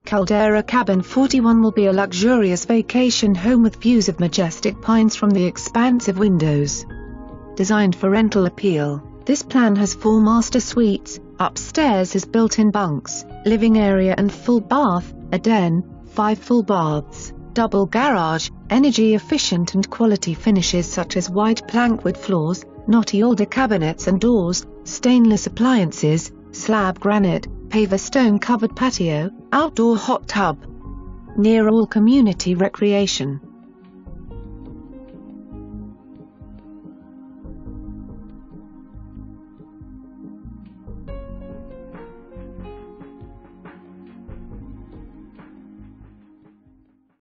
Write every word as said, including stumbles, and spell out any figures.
Caldera Cabin forty-one will be a luxurious vacation home with views of majestic pines from the expansive windows. Designed for rental appeal, this plan has four master suites, upstairs is built-in bunks, living area and full bath, a den, five full baths, double garage, energy-efficient and quality finishes such as white plankwood floors, knotty alder cabinets and doors, stainless appliances, slab granite, paver stone-covered patio, outdoor hot tub. Near all community recreation.